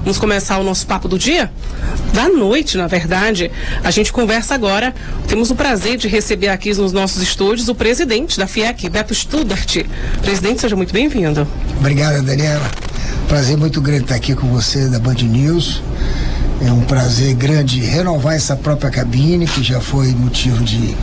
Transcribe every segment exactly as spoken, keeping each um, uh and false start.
Vamos começar o nosso papo do dia? Da noite, na verdade. A gente conversa agora. Temos o prazer de receber aqui nos nossos estúdios o presidente da FIEC, Beto Studart. Presidente, seja muito bem-vindo. Obrigado, Daniela. Prazer muito grande estar aqui com você da Band News. É um prazer grande renovar essa própria cabine, que já foi motivo de,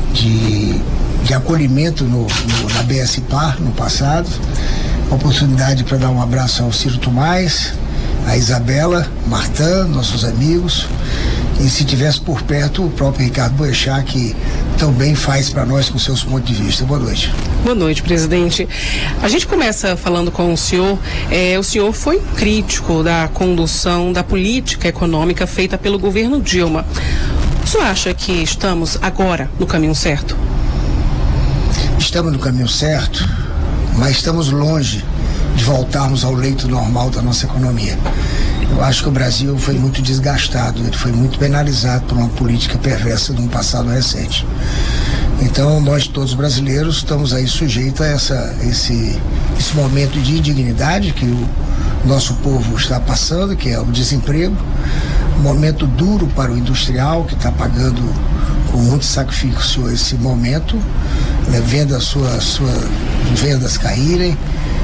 de, de acolhimento no, no, na B S Par no passado. Oportunidade para dar um abraço ao Ciro Tomás, a Isabela, Martã, nossos amigos, e se tivesse por perto o próprio Ricardo Boechat, que também faz para nós com seus pontos de vista. Boa noite. Boa noite, presidente. A gente começa falando com o senhor. É, o senhor foi um crítico da condução da política econômica feita pelo governo Dilma. O senhor acha que estamos agora no caminho certo? Estamos no caminho certo, mas estamos longe de voltarmos ao leito normal da nossa economia. Eu acho que o Brasil foi muito desgastado, ele foi muito penalizado por uma política perversa de um passado recente. Então, nós todos brasileiros estamos aí sujeitos a essa, esse, esse momento de indignidade que o nosso povo está passando, que é o desemprego, um momento duro para o industrial, que está pagando com muito sacrifício esse momento, né, vendo as suas, suas vendas caírem,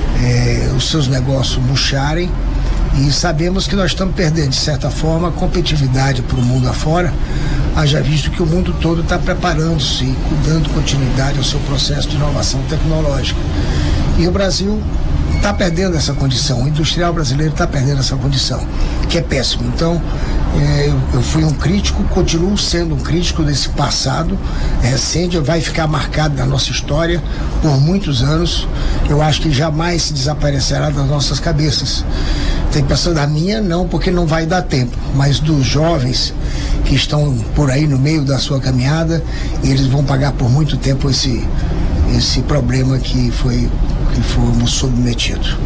eh, os seus negócios murcharem, e sabemos que nós estamos perdendo, de certa forma, a competitividade para o mundo afora, haja visto que o mundo todo está preparando-se e dando continuidade ao seu processo de inovação tecnológica. E o Brasil está perdendo essa condição, o industrial brasileiro está perdendo essa condição, que é péssimo. Então, eh, eu fui um crítico, continuo sendo um crítico desse passado recente, vai ficar marcado na nossa história por muitos anos. Eu acho que jamais se desaparecerá das nossas cabeças. Tem pessoa da minha, não, porque não vai dar tempo, mas dos jovens que estão por aí no meio da sua caminhada, eles vão pagar por muito tempo esse, esse problema que foi que fomos submetidos.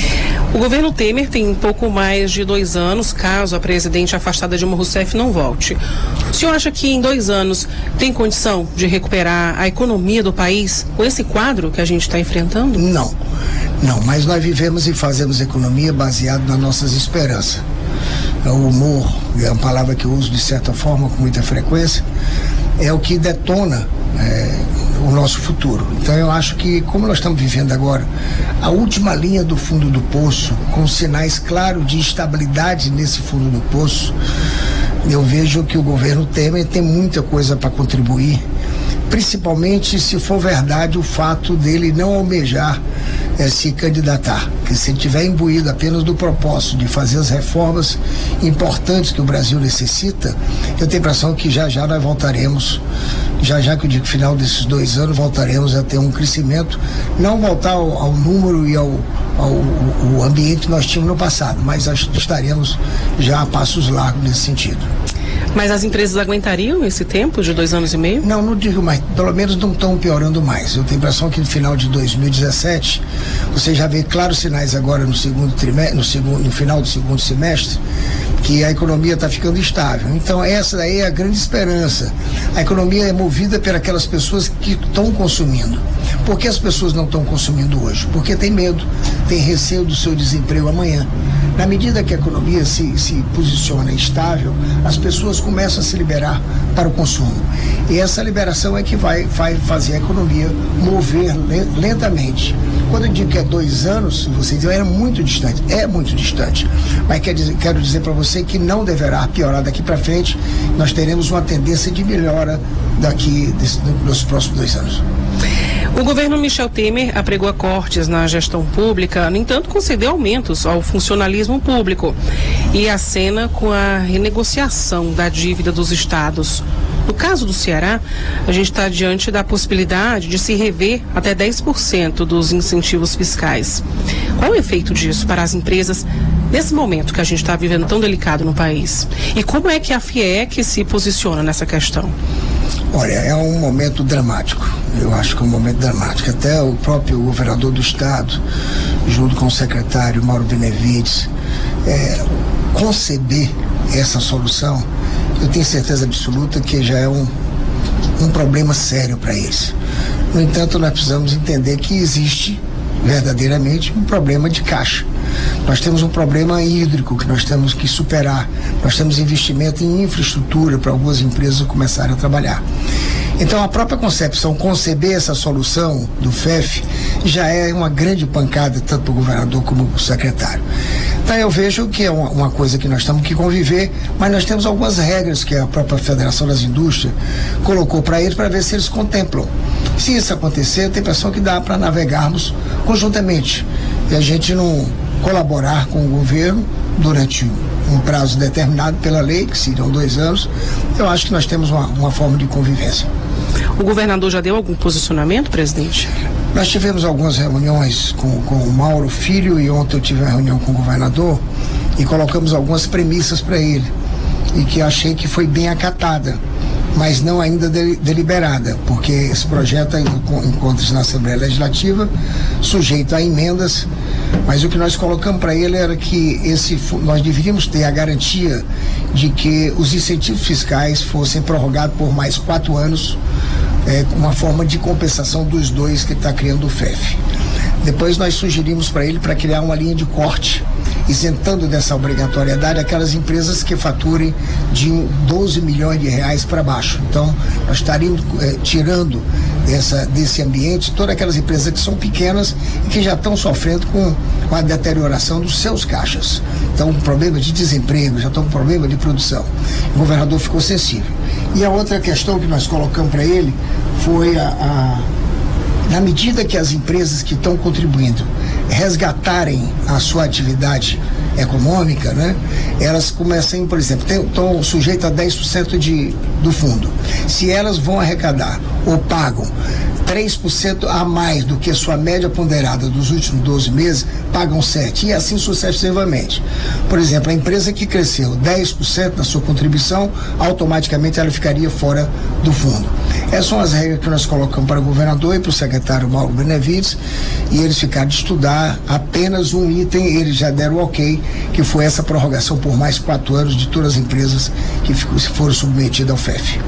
O governo Temer tem pouco mais de dois anos, caso a presidente afastada Dilma Rousseff não volte. O senhor acha que em dois anos tem condição de recuperar a economia do país com esse quadro que a gente está enfrentando? Não, não, mas nós vivemos e fazemos economia baseado nas nossas esperanças. O humor, é uma palavra que eu uso de certa forma com muita frequência, é o que detona é, o nosso futuro. Então eu acho que, como nós estamos vivendo agora a última linha do fundo do poço, com sinais claros de estabilidade nesse fundo do poço, eu vejo que o governo Temer tem muita coisa para contribuir, principalmente se for verdade o fato dele não almejar é, se candidatar, que se ele tiver imbuído apenas do propósito de fazer as reformas importantes que o Brasil necessita, eu tenho a impressão que já já nós voltaremos, já já que eu digo final desses dois anos, voltaremos a ter um crescimento, não voltar ao, ao número e ao, ao, ao ambiente que nós tínhamos no passado, mas estaremos já a passos largos nesse sentido. Mas as empresas aguentariam esse tempo de dois anos e meio? Não, não digo mais, pelo menos não estão piorando mais. Eu tenho a impressão que no final de dois mil e dezessete, você já vê claros sinais agora no segundo trimestre, no, segundo, no final do segundo semestre, que a economia está ficando estável. Então essa daí é a grande esperança. A economia é movida por aquelas pessoas que estão consumindo. Por que as pessoas não estão consumindo hoje? Porque tem medo, tem receio do seu desemprego amanhã. Na medida que a economia se, se posiciona estável, as pessoas começam a se liberar para o consumo. E essa liberação é que vai, vai fazer a economia mover lentamente. Quando eu digo que é dois anos, você diz, é muito distante, é muito distante. Mas quer dizer, quero dizer para você que não deverá piorar daqui para frente, nós teremos uma tendência de melhora daqui desse, nos próximos dois anos. O governo Michel Temer apregou cortes na gestão pública, no entanto concedeu aumentos ao funcionalismo público e acena com a renegociação da dívida dos estados. No caso do Ceará, a gente está diante da possibilidade de se rever até dez por cento dos incentivos fiscais. Qual o efeito disso para as empresas nesse momento que a gente está vivendo tão delicado no país? E como é que a FIEC se posiciona nessa questão? Olha, é um momento dramático, eu acho que é um momento dramático. Até o próprio governador do estado, junto com o secretário Mauro Benevides, é, conceber essa solução, eu tenho certeza absoluta que já é um, um problema sério para eles. No entanto, nós precisamos entender que existe verdadeiramente um problema de caixa. Nós temos um problema hídrico que nós temos que superar. Nós temos investimento em infraestrutura para algumas empresas começarem a trabalhar. Então, a própria concepção, conceber essa solução do F E F, já é uma grande pancada, tanto para o governador como para o secretário. Então, eu vejo que é uma, uma coisa que nós temos que conviver, mas nós temos algumas regras que a própria Federação das Indústrias colocou para eles, para ver se eles contemplam. Se isso acontecer, eu tenho a impressão que dá para navegarmos conjuntamente e a gente não colaborar com o governo durante um prazo determinado pela lei, que seriam dois anos. Eu acho que nós temos uma, uma forma de convivência. O governador já deu algum posicionamento, presidente? Nós tivemos algumas reuniões com, com o Mauro Filho, e ontem eu tive uma reunião com o governador e colocamos algumas premissas para ele, e que achei que foi bem acatada, mas não ainda de, deliberada, porque esse projeto encontra-se na Assembleia Legislativa, sujeito a emendas, mas o que nós colocamos para ele era que esse, nós deveríamos ter a garantia de que os incentivos fiscais fossem prorrogados por mais quatro anos, é, com uma forma de compensação dos dois que está criando o F E F. Depois nós sugerimos para ele para criar uma linha de corte, isentando dessa obrigatoriedade aquelas empresas que faturem de doze milhões de reais para baixo. Então, nós estaríamos eh, tirando dessa, desse ambiente todas aquelas empresas que são pequenas e que já estão sofrendo com, com a deterioração dos seus caixas. Então, um problema de desemprego, já estão com problema de produção. O governador ficou sensível. E a outra questão que nós colocamos para ele foi a... a na medida que as empresas que estão contribuindo resgatarem a sua atividade econômica, né, elas começam, por exemplo, estão sujeitas a dez por cento de, do fundo. Se elas vão arrecadar ou pagam três por cento a mais do que a sua média ponderada dos últimos doze meses, pagam sete por cento, e assim sucessivamente. Por exemplo, a empresa que cresceu dez por cento na sua contribuição, automaticamente ela ficaria fora do fundo. Essas são as regras que nós colocamos para o governador e para o secretário Mauro Benevides, e eles ficaram de estudar apenas um item, eles já deram o ok, que foi essa prorrogação por mais quatro anos de todas as empresas que foram submetidas ao F E F.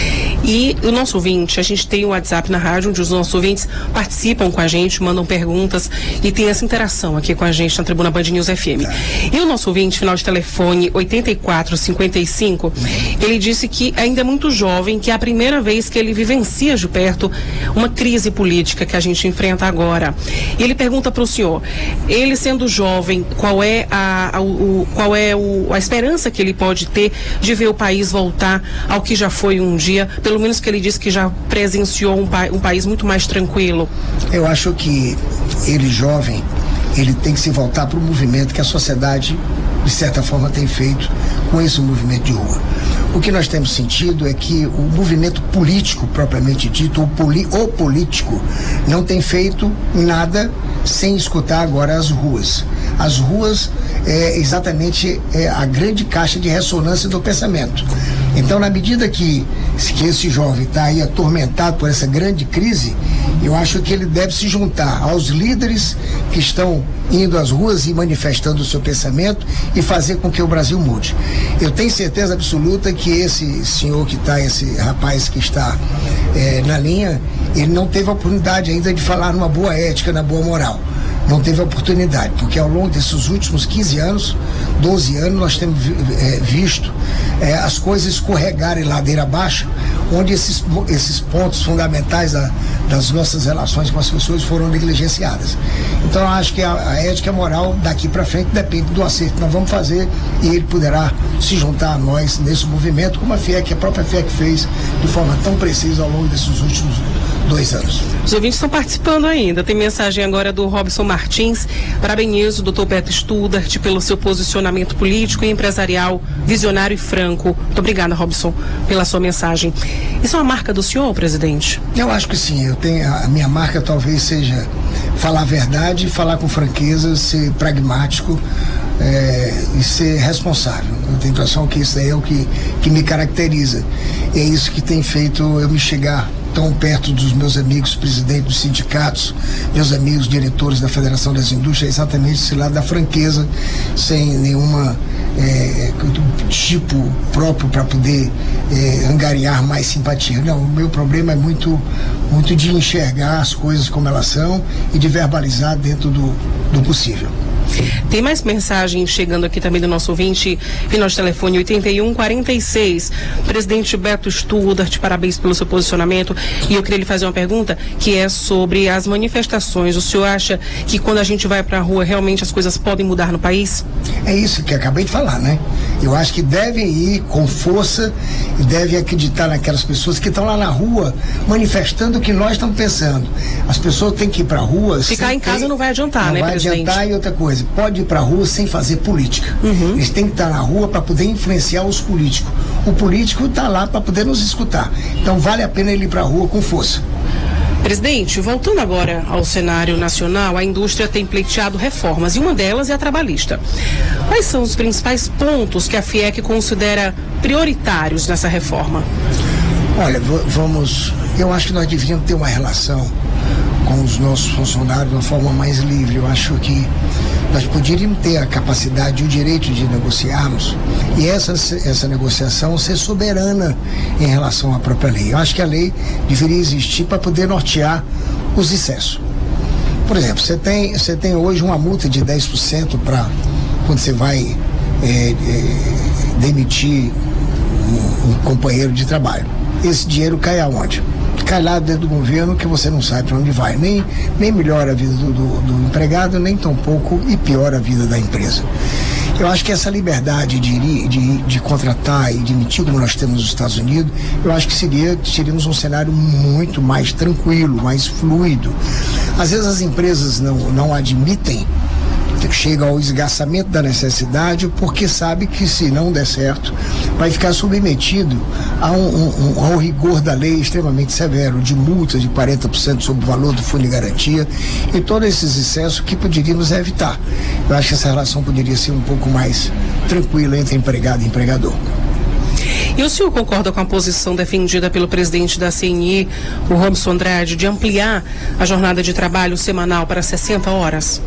E o nosso ouvinte, a gente tem o WhatsApp na rádio, onde os nossos ouvintes participam com a gente, mandam perguntas e tem essa interação aqui com a gente na Tribuna Band News F M. E o nosso ouvinte, final de telefone oitenta e quatro cinquenta e cinco, ele disse que ainda é muito jovem, que é a primeira vez que ele vivencia de perto uma crise política que a gente enfrenta agora. E ele pergunta para o senhor, ele sendo jovem, qual é, a, a, o, qual é o, a esperança que ele pode ter de ver o país voltar ao que já foi um dia, pelo menos que ele disse que já presenciou um, pa um país muito mais tranquilo? Eu acho que ele, jovem, ele tem que se voltar para o movimento que a sociedade, de certa forma, tem feito com esse movimento de rua. O que nós temos sentido é que o movimento político, propriamente dito, o, poli o político, não tem feito nada sem escutar agora as ruas. As ruas é exatamente é, a grande caixa de ressonância do pensamento. Então, na medida que, que esse jovem está aí atormentado por essa grande crise, eu acho que ele deve se juntar aos líderes que estão indo às ruas e manifestando o seu pensamento e fazer com que o Brasil mude. Eu tenho certeza absoluta que esse senhor que está, esse rapaz que está é, na linha, ele não teve a oportunidade ainda de falar numa boa ética, na boa moral. Não teve a oportunidade, porque ao longo desses últimos quinze anos, doze anos, nós temos é, visto é, as coisas escorregarem ladeira abaixo, onde esses, esses pontos fundamentais da, das nossas relações com as pessoas foram negligenciadas. Então, eu acho que a, a ética e a moral daqui para frente depende do acerto que nós vamos fazer, e ele poderá se juntar a nós nesse movimento, como a F I E C, a própria F I E C fez de forma tão precisa ao longo desses últimos dois anos. Os ouvintes estão participando ainda. Tem mensagem agora do Robson Martins. Parabenizo o doutor Beto Studart pelo seu posicionamento político e empresarial, visionário e franco. Muito obrigada, Robson, pela sua mensagem. Isso é uma marca do senhor, presidente? Eu acho que sim. Eu tenho, a minha marca talvez seja falar a verdade, falar com franqueza, ser pragmático é, e ser responsável. Eu tenho a impressão que isso é o que, que me caracteriza. É isso que tem feito eu me chegar tão perto dos meus amigos presidentes dos sindicatos, meus amigos diretores da Federação das Indústrias, exatamente esse lado da franqueza, sem nenhuma é, tipo próprio para poder é, angariar mais simpatia. Não, o meu problema é muito, muito de enxergar as coisas como elas são e de verbalizar dentro do, do possível. Tem mais mensagem chegando aqui também do nosso ouvinte e nosso telefone oitenta e um quarenta e seis. Presidente Beto Studart, parabéns pelo seu posicionamento. E eu queria lhe fazer uma pergunta que é sobre as manifestações. O senhor acha que quando a gente vai para a rua realmente as coisas podem mudar no país? É isso que eu acabei de falar, né? Eu acho que devem ir com força e devem acreditar naquelas pessoas que estão lá na rua manifestando o que nós estamos pensando. As pessoas têm que ir para a rua. Ficar em casa ter... não vai adiantar, não né, vai presidente? Adiantar. E outra coisa, pode ir para a rua sem fazer política. Uhum. Eles têm que estar na rua para poder influenciar os políticos. O político está lá para poder nos escutar. Então vale a pena ele ir para a rua com força. Presidente, voltando agora ao cenário nacional, a indústria tem pleiteado reformas e uma delas é a trabalhista. Quais são os principais pontos que a FIEC considera prioritários nessa reforma? Olha, vamos, eu acho que nós deveríamos ter uma relação com os nossos funcionários de uma forma mais livre. Eu acho que nós poderíamos ter a capacidade e o direito de negociarmos e essa, essa negociação ser soberana em relação à própria lei. Eu acho que a lei deveria existir para poder nortear os excessos. Por exemplo, você tem, você tem hoje uma multa de dez por cento para quando você vai é, é, demitir um, um companheiro de trabalho. Esse dinheiro cai aonde? Cai lá dentro do governo que você não sabe para onde vai. Nem, nem melhora a vida do, do, do empregado, nem tampouco e piora a vida da empresa. Eu acho que essa liberdade de, de, de contratar e de emitir como nós temos nos Estados Unidos, eu acho que seria, teríamos um cenário muito mais tranquilo, mais fluido. Às vezes as empresas não, não admitem, chega ao esgarçamento da necessidade porque sabe que se não der certo vai ficar submetido a um, um, um, ao rigor da lei extremamente severo, de multa de quarenta por cento sobre o valor do fundo de garantia e todos esses excessos que poderíamos evitar. Eu acho que essa relação poderia ser um pouco mais tranquila entre empregado e empregador. E o senhor concorda com a posição defendida pelo presidente da C N I, o Robson Andrade, de ampliar a jornada de trabalho semanal para sessenta horas?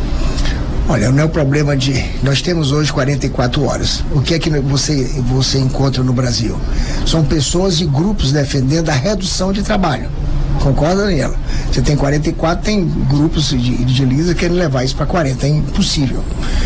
Olha, não é o problema de... Nós temos hoje quarenta e quatro horas. O que é que você, você encontra no Brasil? São pessoas e grupos defendendo a redução de trabalho. Concorda, Daniela? Você tem quarenta e quatro, tem grupos de, de líderes querendo levar isso para quarenta. É impossível.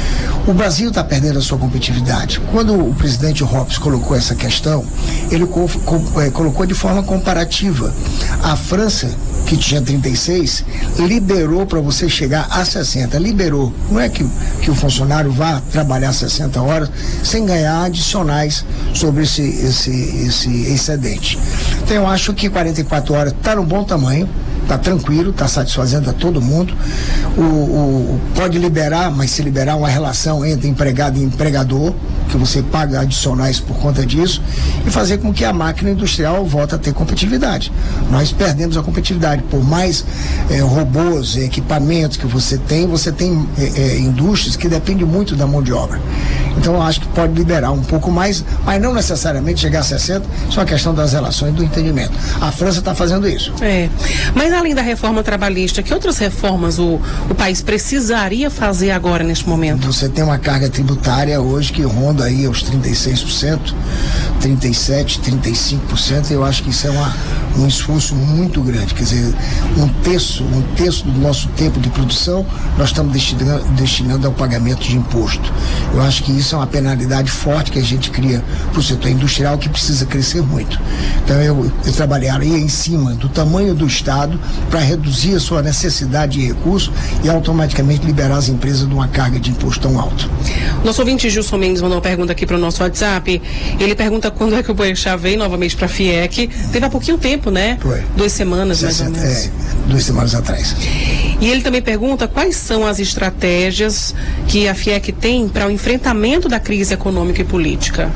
O Brasil está perdendo a sua competitividade. Quando o presidente Hobbes colocou essa questão, ele co co é, colocou de forma comparativa. A França, que tinha trinta e seis, liberou para você chegar a sessenta. Liberou. Não é que, que o funcionário vá trabalhar sessenta horas sem ganhar adicionais sobre esse, esse, esse excedente. Então eu acho que quarenta e quatro horas está no bom tamanho. Está tranquilo, está satisfazendo a todo mundo. O, o, pode liberar, mas se liberar uma relação entre empregado e empregador, que você paga adicionais por conta disso, e fazer com que a máquina industrial volte a ter competitividade. Nós perdemos a competitividade. Por mais é, robôs, equipamentos que você tem, você tem é, é, indústrias que dependem muito da mão de obra. Então eu acho que pode liberar um pouco mais, mas não necessariamente chegar a sessenta, só a questão das relações e do entendimento. A França está fazendo isso. É, mas além da reforma trabalhista, que outras reformas o, o país precisaria fazer agora neste momento? Você tem uma carga tributária hoje que ronda aí aos trinta e seis por cento, trinta e sete por cento, trinta e cinco por cento. Eu acho que isso é uma, um esforço muito grande. Quer dizer, um terço, um terço do nosso tempo de produção nós estamos destinando, destinando ao pagamento de imposto. Eu acho que isso é uma penalidade forte que a gente cria para o setor industrial, que precisa crescer muito. Então eu, eu trabalharia em cima do tamanho do Estado para reduzir a sua necessidade de recursos e automaticamente liberar as empresas de uma carga de imposto tão alta. Nosso ouvinte Gilson Mendes mandou uma pergunta aqui para o nosso WhatsApp. Ele pergunta quando é que o Boechat veio novamente para a FIEC. Teve há pouquinho tempo, né? Foi. Duas semanas, sessenta, mais ou menos. É, duas semanas atrás. E ele também pergunta quais são as estratégias que a FIEC tem para o enfrentamento da crise econômica e política.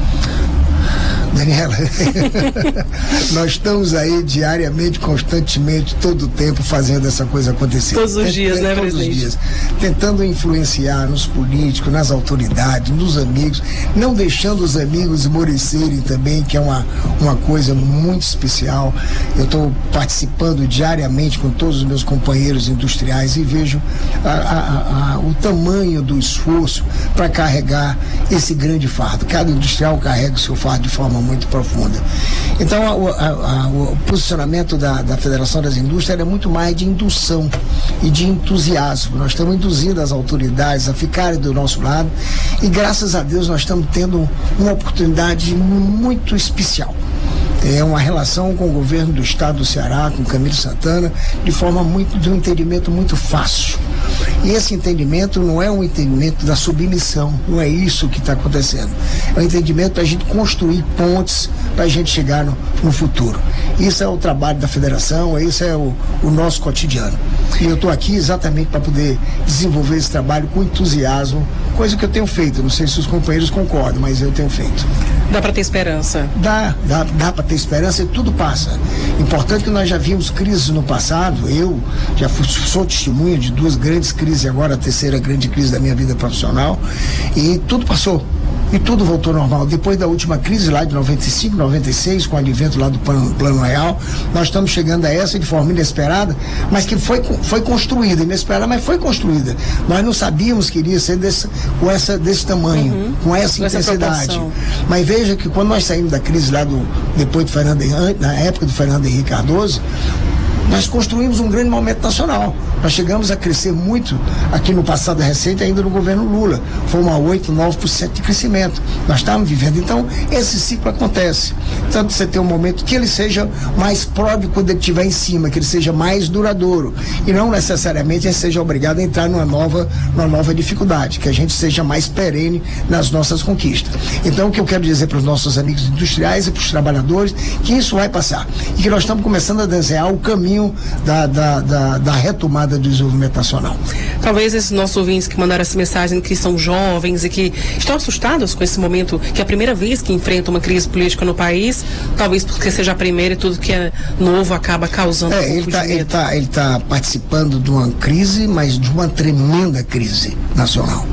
Daniela, nós estamos aí diariamente, constantemente, todo o tempo fazendo essa coisa acontecer. Todos os dias, né, todos presidente? Os dias, tentando influenciar nos políticos, nas autoridades, nos amigos, não deixando os amigos esmorecerem também, que é uma, uma coisa muito especial. Eu estou participando diariamente com todos os meus companheiros industriais e vejo a, a, a, o tamanho do esforço para carregar esse grande fardo. Cada industrial carrega o seu fardo de forma muito profunda. Então, a, a, a, o posicionamento da, da Federação das Indústrias é muito mais de indução e de entusiasmo. Nós estamos induzindo as autoridades a ficarem do nosso lado e, graças a Deus, nós estamos tendo uma oportunidade muito especial. É uma relação com o governo do estado do Ceará, com Camilo Santana, de forma muito, de um entendimento muito fácil. E esse entendimento não é um entendimento da submissão, não é isso que está acontecendo. É um entendimento para a gente construir pontes, para a gente chegar no, no futuro. Isso é o trabalho da federação, isso é o, o nosso cotidiano. E eu estou aqui exatamente para poder desenvolver esse trabalho com entusiasmo, coisa que eu tenho feito. Não sei se os companheiros concordam, mas eu tenho feito. Dá para ter esperança? Dá, dá, dá para ter esperança e tudo passa. Importante que nós já vimos crises no passado. Eu já fui, sou testemunha de duas grandes crises, agora a terceira grande crise da minha vida profissional, e tudo passou. E tudo voltou ao normal. Depois da última crise lá de noventa e cinco, noventa e seis, com o advento lá do plano, plano real, nós estamos chegando a essa de forma inesperada, mas que foi, foi construída, inesperada, mas foi construída. Nós não sabíamos que iria ser desse, com essa, desse tamanho, uhum, com essa com intensidade. Essa mas veja que quando nós saímos da crise lá do, depois do Fernando Henrique, na época do Fernando Henrique Cardoso, nós construímos um grande momento nacional. Nós chegamos a crescer muito aqui no passado recente, ainda no governo Lula. Fomos a oito, nove por cento de crescimento. Nós estávamos vivendo. Então, esse ciclo acontece. Tanto você tem um momento que ele seja mais pródigo quando ele estiver em cima, que ele seja mais duradouro. E não necessariamente ele seja obrigado a entrar numa nova, numa nova dificuldade, que a gente seja mais perene nas nossas conquistas. Então, o que eu quero dizer para os nossos amigos industriais e para os trabalhadores, que isso vai passar. E que nós estamos começando a desenhar o caminho Da, da, da, da retomada do desenvolvimento nacional. Talvez esses nossos ouvintes que mandaram essa mensagem, que são jovens e que estão assustados com esse momento, que é a primeira vez que enfrentam uma crise política no país, talvez porque seja a primeira e tudo que é novo acaba causando é, um pouco ele tá, de medo. Ele tá, ele tá participando de uma crise, mas de uma tremenda crise nacional.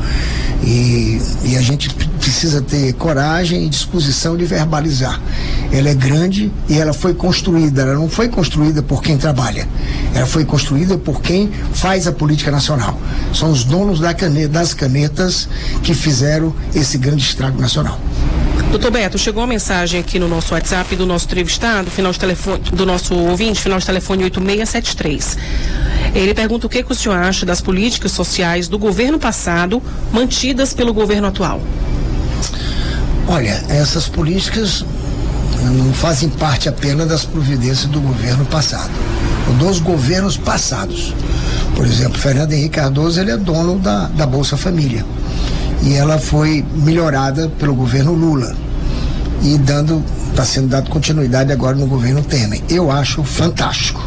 E, e a gente precisa ter coragem e disposição de verbalizar. Ela é grande e ela foi construída, ela não foi construída por quem trabalha, ela foi construída por quem faz a política nacional. São os donos da caneta, das canetas que fizeram esse grande estrago nacional. Doutor Beto, chegou uma mensagem aqui no nosso WhatsApp do nosso entrevistado, final de telefone, do nosso ouvinte, final de telefone oito seis sete três. Ele pergunta o que, que o senhor acha das políticas sociais do governo passado mantidas pelo governo atual. Olha, essas políticas não fazem parte apenas das providências do governo passado, ou dos governos passados. Por exemplo, Fernando Henrique Cardoso, ele é dono da, da Bolsa Família. E ela foi melhorada pelo governo Lula. E dando, está sendo dado continuidade agora no governo Temer. Eu acho fantástico.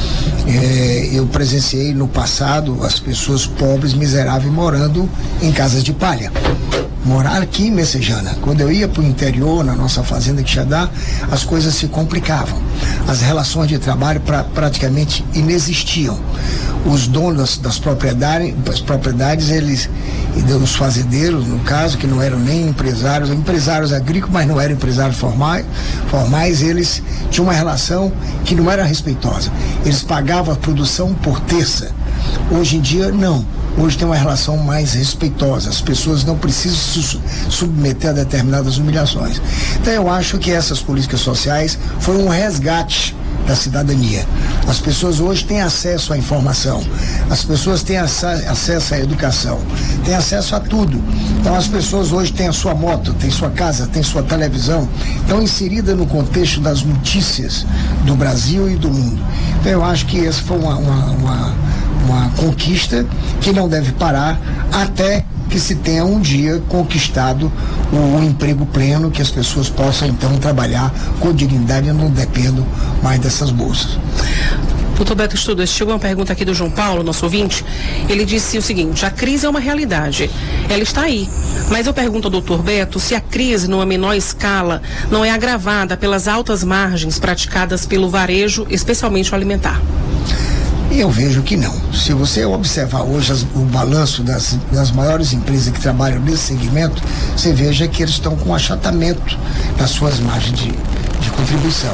É, eu presenciei no passado as pessoas pobres, miseráveis, morando em casas de palha. Morar aqui em Messejana, quando eu ia para o interior, na nossa fazenda Quixadá, as coisas se complicavam. As relações de trabalho pra, praticamente inexistiam. Os donos das, das propriedades, das propriedades, eles, os fazendeiros, no caso, que não eram nem empresários, empresários agrícolas, mas não eram empresários formais, formais, eles tinham uma relação que não era respeitosa. Eles pagavam a produção por terça. Hoje em dia, não. Hoje tem uma relação mais respeitosa. As pessoas não precisam se submeter a determinadas humilhações. Então eu acho que essas políticas sociais foi um resgate da cidadania. As pessoas hoje têm acesso à informação, as pessoas têm acesso à educação, têm acesso a tudo. Então as pessoas hoje têm a sua moto, têm sua casa, têm sua televisão, estão inseridas no contexto das notícias do Brasil e do mundo. Então eu acho que essa foi uma, uma, uma, uma conquista que não deve parar até que se tenha um dia conquistado o, o emprego pleno, que as pessoas possam então trabalhar com dignidade e não dependam mais dessas bolsas. Doutor Beto Estudas, chegou uma pergunta aqui do João Paulo, nosso ouvinte. Ele disse o seguinte: a crise é uma realidade, ela está aí, mas eu pergunto ao doutor Beto se a crise numa menor escala não é agravada pelas altas margens praticadas pelo varejo, especialmente o alimentar. Eu vejo que não. Se você observar hoje as, o balanço das, das maiores empresas que trabalham nesse segmento, você veja que eles estão com um achatamento das suas margens de, de contribuição.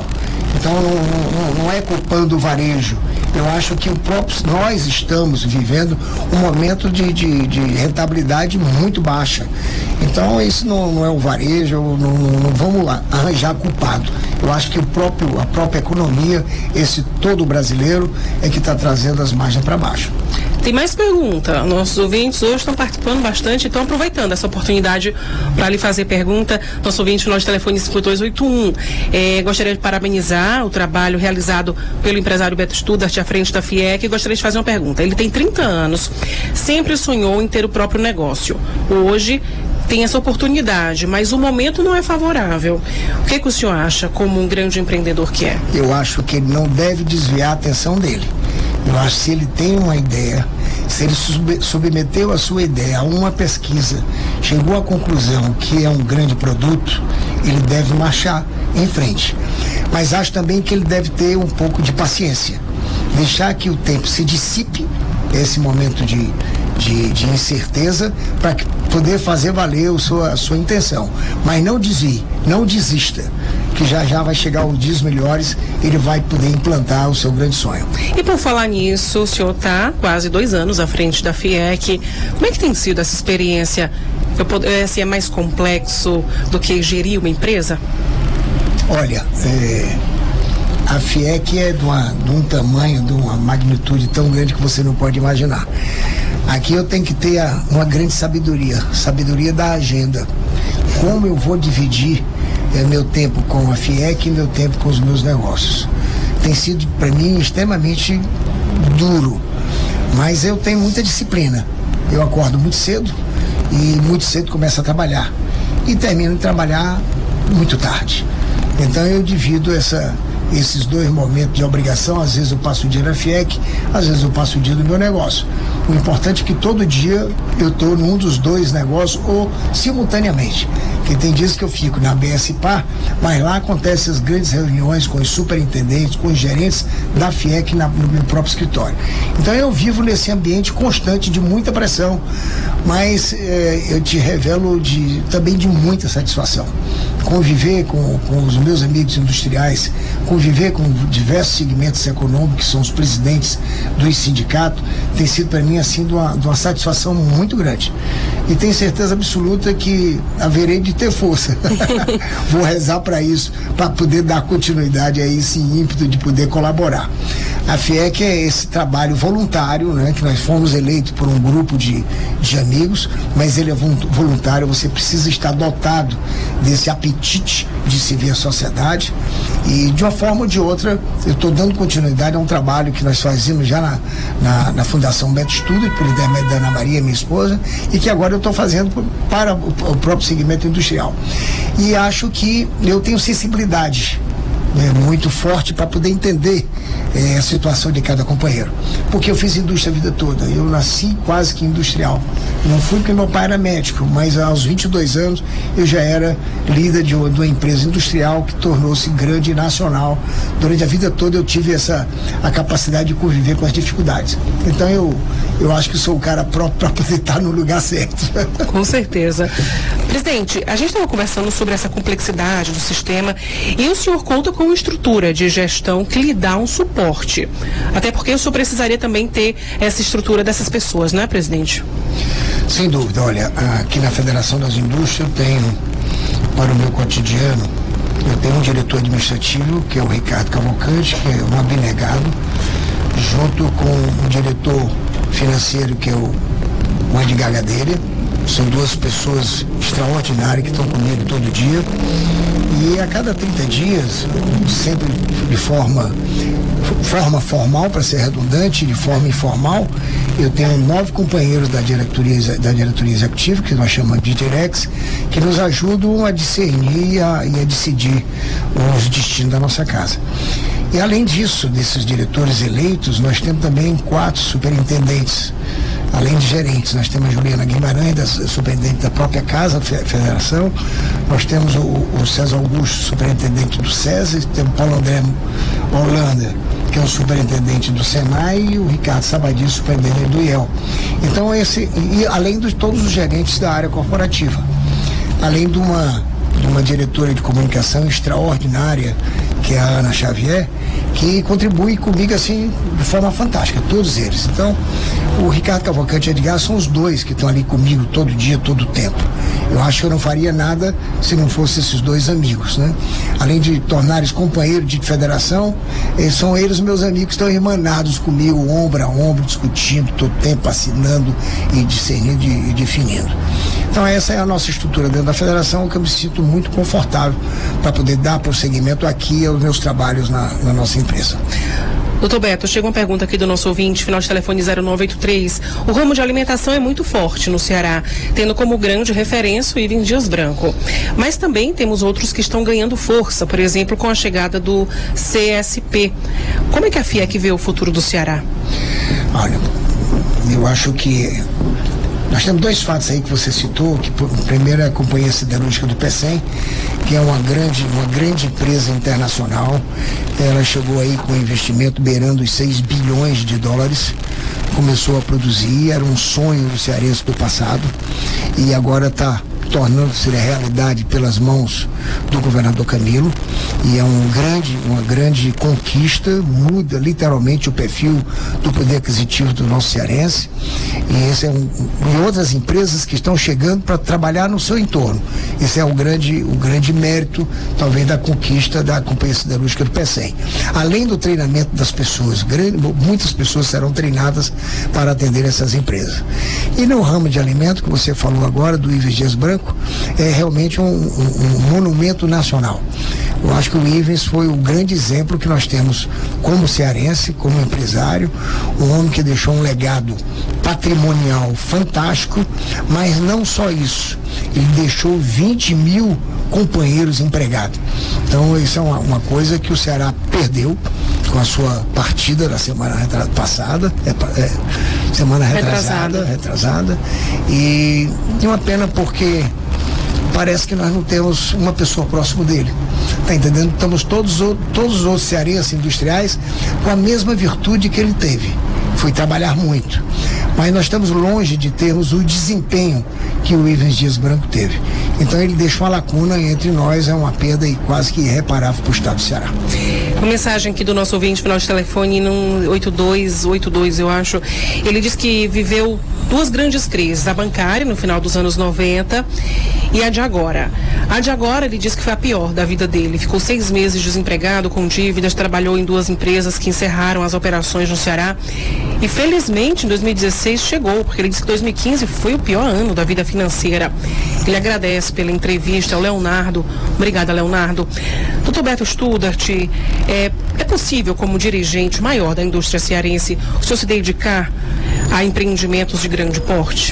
Então não, não, não é culpando o varejo. Eu acho que o próprio, nós estamos vivendo um momento de, de, de rentabilidade muito baixa. Então isso não, não é o varejo, não, não, não vamos lá arranjar culpado. Eu acho que o próprio, a própria economia, esse todo brasileiro, é que está trazendo as margens para baixo. Tem mais pergunta. Nossos ouvintes hoje estão participando bastante, estão aproveitando essa oportunidade para lhe fazer pergunta. Nosso ouvinte, nosso telefone cinco dois oito um. É, gostaria de parabenizar o trabalho realizado pelo empresário Beto Studart à frente da FIEC e gostaria de fazer uma pergunta. Ele tem trinta anos, sempre sonhou em ter o próprio negócio. Hoje tem essa oportunidade, mas o momento não é favorável. O que, que o senhor acha como um grande empreendedor que é? Eu acho que ele não deve desviar a atenção dele. Eu acho que se ele tem uma ideia, se ele sub, submeteu a sua ideia a uma pesquisa, chegou à conclusão que é um grande produto, ele deve marchar em frente. Mas acho também que ele deve ter um pouco de paciência, deixar que o tempo se dissipe, esse momento de, de, de incerteza, para poder fazer valer a sua, a sua intenção. Mas não desvie, não desista, que já já vai chegar os dias melhores, ele vai poder implantar o seu grande sonho. E por falar nisso, o senhor está quase dois anos à frente da FIEC. Como é que tem sido essa experiência? Se é mais complexo do que gerir uma empresa? Olha, é, a FIEC é de, uma, de um tamanho, de uma magnitude tão grande que você não pode imaginar. Aqui eu tenho que ter a, uma grande sabedoria, sabedoria da agenda. Como eu vou dividir é, meu tempo com a FIEC e meu tempo com os meus negócios. Tem sido para mim extremamente duro, mas eu tenho muita disciplina. Eu acordo muito cedo e muito cedo começo a trabalhar e termino de trabalhar muito tarde. Então eu divido essa, esses dois momentos de obrigação. Às vezes eu passo o dia na FIEC, às vezes eu passo o dia no meu negócio. O importante é que todo dia eu estou num dos dois negócios ou simultaneamente. Porque tem dias que eu fico na B S P A, mas lá acontecem as grandes reuniões com os superintendentes, com os gerentes da FIEC na, no meu próprio escritório. Então eu vivo nesse ambiente constante de muita pressão, mas eh, eu te revelo de, também de muita satisfação. Conviver com, com os meus amigos industriais, conviver com diversos segmentos econômicos, que são os presidentes dos sindicatos, tem sido para mim assim de uma, de uma satisfação muito grande. E tenho certeza absoluta que haverei de ter força. Vou rezar para isso, para poder dar continuidade a esse ímpeto de poder colaborar. A FIEC é esse trabalho voluntário, né, que nós fomos eleitos por um grupo de, de amigos, mas ele é voluntário, você precisa estar dotado desse apetite de se ver a sociedade e de uma forma ou de outra eu estou dando continuidade a um trabalho que nós fazíamos já na, na, na Fundação Beto Studart, por intermédio da Ana Maria, minha esposa, e que agora eu estou fazendo para o, o próprio segmento industrial. E acho que eu tenho sensibilidade É, muito forte para poder entender é, a situação de cada companheiro, porque eu fiz indústria a vida toda, eu nasci quase que industrial, não fui porque meu pai era médico, mas aos vinte e dois anos eu já era líder de uma, de uma empresa industrial que tornou-se grande e nacional. Durante a vida toda eu tive essa a capacidade de conviver com as dificuldades, então eu eu acho que sou o cara próprio para poder estar no lugar certo. Com certeza. Presidente, a gente estava conversando sobre essa complexidade do sistema e o senhor conta com uma estrutura de gestão que lhe dá um suporte. Até porque o senhor precisaria também ter essa estrutura dessas pessoas, não é, presidente? Sem dúvida. Olha, aqui na Federação das Indústrias eu tenho, para o meu cotidiano, eu tenho um diretor administrativo, que é o Ricardo Cavalcante, que é um abnegado, junto com o diretor financeiro, que é o, o Edgar Gadelha. São duas pessoas extraordinárias que estão comigo todo dia. E a cada trinta dias, sempre de forma, forma formal, para ser redundante, de forma informal, eu tenho nove companheiros da diretoria, da diretoria executiva, que nós chamamos de Direx, que nos ajudam a discernir e a, e a decidir os destinos da nossa casa. E além disso, desses diretores eleitos, nós temos também quatro superintendentes, além de gerentes. Nós temos a Juliana Guimarães, da, superintendente da própria Casa Federação, nós temos o, o César Augusto, superintendente do SESI, temos o Paulo André Holanda, que é o superintendente do Senai, e o Ricardo Sabadi, superintendente do I E L. Então esse, e além de todos os gerentes da área corporativa, além de uma de uma diretora de comunicação extraordinária, que é a Ana Xavier, que contribui comigo assim de forma fantástica, todos eles. Então, o Ricardo Cavalcante e Edgar são os dois que estão ali comigo todo dia, todo o tempo. Eu acho que eu não faria nada se não fossem esses dois amigos, né? Além de tornar-se companheiros de federação, eles são eles meus amigos que estão irmanados comigo, ombro a ombro, discutindo todo o tempo, assinando e discernindo e definindo. Então essa é a nossa estrutura dentro da federação, que eu me sinto muito confortável para poder dar prosseguimento aqui aos meus trabalhos na, na nossa empresa. Doutor Beto, chega uma pergunta aqui do nosso ouvinte, final de telefone zero nove oito três. O ramo de alimentação é muito forte no Ceará, tendo como grande referência o Ivens Dias Branco. Mas também temos outros que estão ganhando força, por exemplo, com a chegada do C S P. Como é que a FIEC vê o futuro do Ceará? Olha, eu acho que nós temos dois fatos aí que você citou, que primeiro é a Companhia Siderúrgica do Pecém, que é uma grande, uma grande empresa internacional. Ela chegou aí com um investimento beirando os seis bilhões de dólares, começou a produzir, era um sonho do cearense do passado e agora está tornando-se realidade pelas mãos do governador Camilo, e é um grande, uma grande conquista, muda literalmente o perfil do poder aquisitivo do nosso cearense, e esse é um, e outras empresas que estão chegando para trabalhar no seu entorno. Esse é o grande, o grande mérito, talvez, da conquista da Companhia Siderúrgica do Pecém. Além do treinamento das pessoas, grande, muitas pessoas serão treinadas para atender essas empresas. E no ramo de alimento, que você falou agora, do Ivens Dias Branco, é realmente um, um, um monumento nacional. Eu acho que o Ivens foi o grande exemplo que nós temos como cearense, como empresário, um homem que deixou um legado patrimonial fantástico, mas não só isso, ele deixou vinte mil companheiros empregados. Então isso é uma, uma coisa que o Ceará perdeu com a sua partida da semana retra- passada, é, é, semana retrasada, retrasada, e é uma pena porque parece que nós não temos uma pessoa próximo dele, tá entendendo? Estamos todos, todos os outros cearenses industriais com a mesma virtude que ele teve, foi trabalhar muito, mas nós estamos longe de termos o desempenho que o Ivens Dias Branco teve. Então ele deixou uma lacuna entre nós, é uma perda e quase que irreparável para o estado do Ceará. Uma mensagem aqui do nosso ouvinte, final de telefone no oito dois oito dois, eu acho. Ele diz que viveu duas grandes crises, a bancária no final dos anos noventa e a de agora. A de agora, ele diz que foi a pior da vida dele. Ficou seis meses desempregado, com dívidas, trabalhou em duas empresas que encerraram as operações no Ceará. E felizmente em dois mil e dezesseis chegou, porque ele disse que dois mil e quinze foi o pior ano da vida financeira. Ele agradece pela entrevista ao Leonardo. Obrigada, Leonardo. doutor Beto Studart, é, é possível, como dirigente maior da indústria cearense, o senhor se dedicar a empreendimentos de grande porte?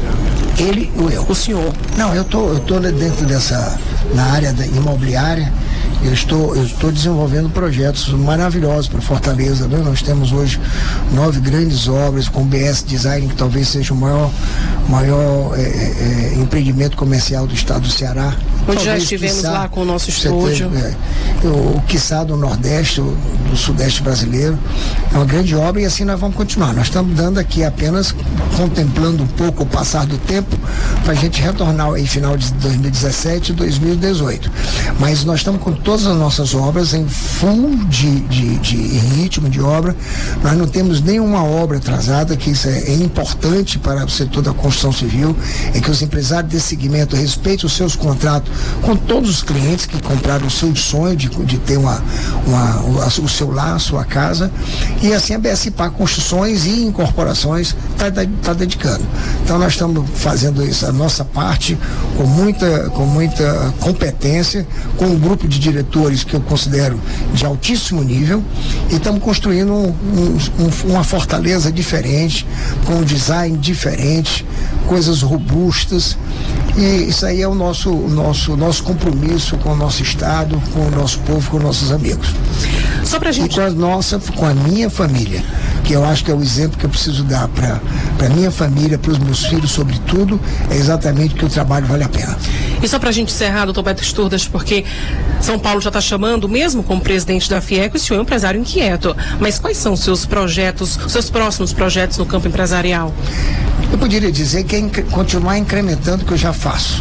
Ele ou eu? O senhor. Não, eu tô, eu tô dentro dessa, na área da imobiliária. Eu estou, eu estou desenvolvendo projetos maravilhosos para Fortaleza, né? Nós temos hoje nove grandes obras com B S Design, que talvez seja o maior, maior é, é, empreendimento comercial do estado do Ceará. Onde talvez, já estivemos quiçá, lá com o nosso estúdio. Teve, é, o, o quiçá do Nordeste, o, do Sudeste brasileiro. É uma grande obra e assim nós vamos continuar. Nós estamos dando aqui apenas, contemplando um pouco o passar do tempo, para a gente retornar em final de dois mil e dezessete e dois mil e dezoito. Mas nós estamos com todas as nossas obras em full de, de, de ritmo de obra. Nós não temos nenhuma obra atrasada, que isso é, é importante para o setor da construção civil, é que os empresários desse segmento respeitem os seus contratos com todos os clientes que compraram o seu sonho de, de ter uma, uma, o seu lar, a sua casa, e assim a B S P A Construções e Incorporações está tá dedicando. Então nós estamos fazendo isso, a nossa parte com muita, com muita competência, com um grupo de diretores que eu considero de altíssimo nível, e estamos construindo um, um, um, uma fortaleza diferente, com um design diferente, coisas robustas, e isso aí é o nosso, o nosso, nosso compromisso com o nosso estado, com o nosso povo, com os nossos amigos. Só pra gente... E com a nossa, com a minha família, que eu acho que é o exemplo que eu preciso dar para para minha família, para os meus filhos, sobretudo, é exatamente que o trabalho vale a pena. E só para a gente encerrar, doutor Beto Studart, porque São Paulo já está chamando, mesmo como presidente da FIEC, o senhor é um empresário inquieto. Mas quais são os seus projetos, os seus próximos projetos no campo empresarial? Eu poderia dizer que é inc- continuar incrementando o que eu já faço.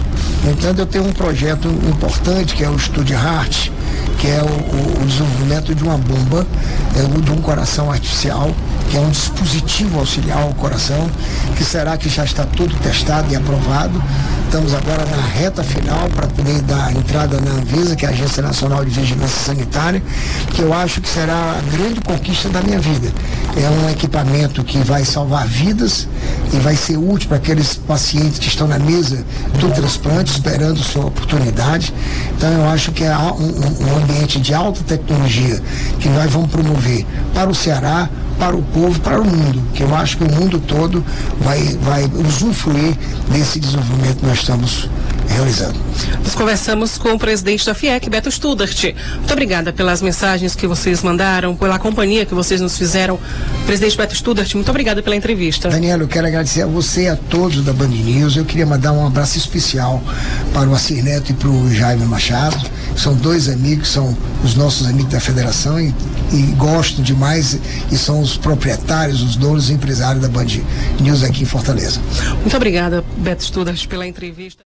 No entanto, eu tenho um projeto importante que é o Study Heart, que é o, o, o desenvolvimento de uma bomba, é, o, de um coração artificial, que é um dispositivo auxiliar ao coração, que será que já está tudo testado e aprovado. Estamos agora na reta final para poder dar entrada na Anvisa, que é a Agência Nacional de Vigilância Sanitária, que eu acho que será a grande conquista da minha vida. É um equipamento que vai salvar vidas e vai ser útil para aqueles pacientes que estão na mesa do transplante, esperando sua oportunidade. Então eu acho que é um, um ambiente de alta tecnologia que nós vamos promover para o Ceará, para o povo, para o mundo, que eu acho que o mundo todo vai, vai usufruir desse desenvolvimento que nós estamos realizando. Nós conversamos com o presidente da FIEC, Beto Studart. Muito obrigada pelas mensagens que vocês mandaram, pela companhia que vocês nos fizeram. Presidente Beto Studart, muito obrigada pela entrevista. Daniela, eu quero agradecer a você e a todos da Band News. Eu queria mandar um abraço especial para o Assir Neto e para o Jaime Machado. São dois amigos, são os nossos amigos da federação e, e gosto demais e são os proprietários, os donos e empresários da Band News aqui em Fortaleza. Muito obrigada, Beto Studart, pela entrevista.